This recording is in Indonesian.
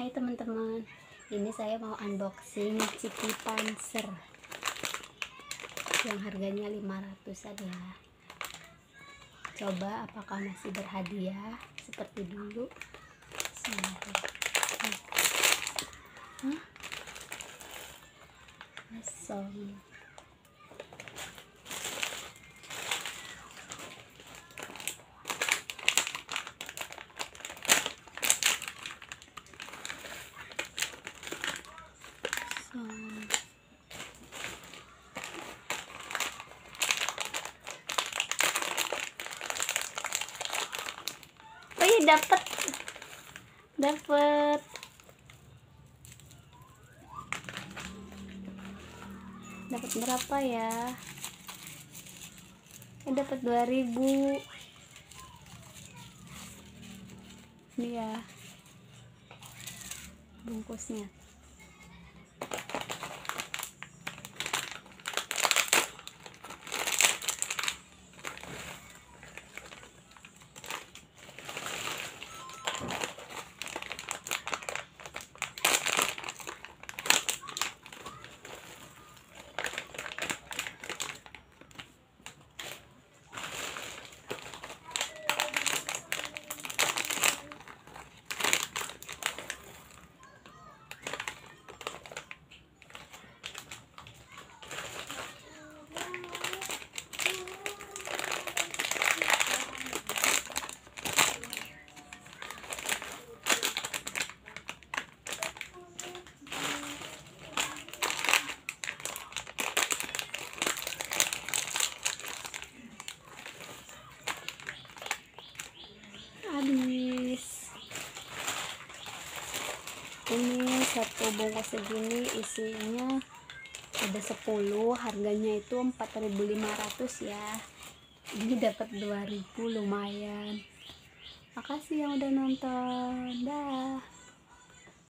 Hai teman-teman, ini saya mau unboxing Ciki Panzer yang harganya 500 ya. Coba apakah masih berhadiah seperti dulu. Kosong. Oh iya, dapat berapa ya? Dapat 2000. Ini ya bungkusnya. Habis. Ini satu bungkus segini isinya ada 10, harganya itu 4.500 ya. Ini dapat 2000, lumayan. Makasih yang udah nonton. Dah.